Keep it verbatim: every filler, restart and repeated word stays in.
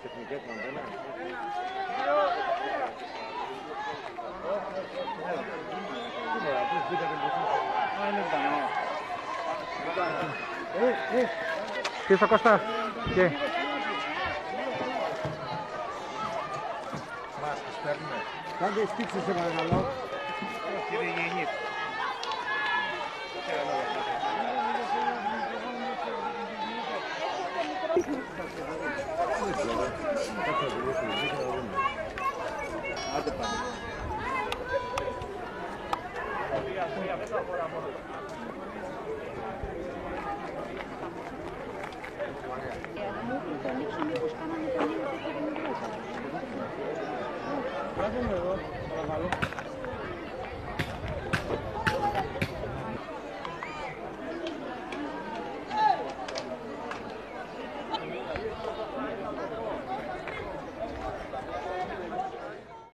τεχνικές μαντέλα. Πίσω Κώστα. Και. Μας τις παίρνουμε. Κάντε στήξε σε παρακαλώ. Κύριε Γεννή. Άντε πάμε. Το ανοίξω μήπως κάνανε το νύμιο και δεν είναι. Κάτω εδώ, παρακαλώ.